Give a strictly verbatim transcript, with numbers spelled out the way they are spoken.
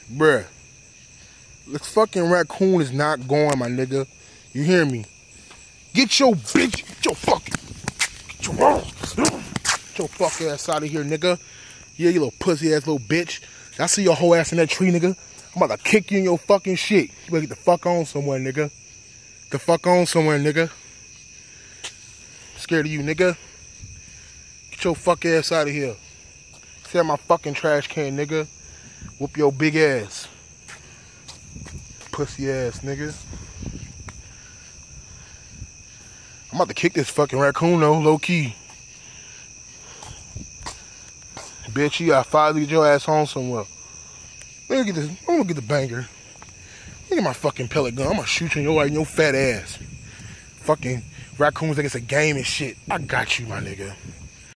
Bruh. This fucking raccoon is not going, my nigga. You hear me? Get your bitch, get your fucking, get your, get your fuck ass out of here, nigga. Yeah, you little pussy ass little bitch. I see your whole ass in that tree, nigga. I'm about to kick you in your fucking shit. You better get the fuck on somewhere, nigga. The fuck on somewhere, nigga. Scared of you, nigga. Get your fuck ass out of here. Sit at my fucking trash can, nigga. Whoop your big ass. Pussy ass, nigga. I'm about to kick this fucking raccoon though, low key. Bitch, you got five to get your ass home somewhere. Let me get this. I'm gonna get the banger. Look at my fucking pellet gun. I'm gonna shoot you in your, in your fat ass. Fucking raccoons think it's a game and shit. I got you, my nigga.